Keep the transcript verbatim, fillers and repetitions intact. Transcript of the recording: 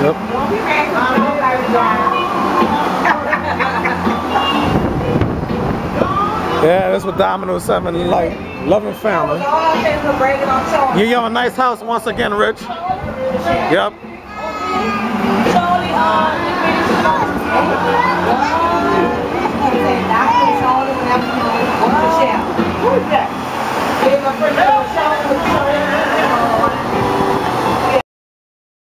Yep. Yeah, that's what Domino's seven like. Loving family. You have a nice house once again, Rich. Yep.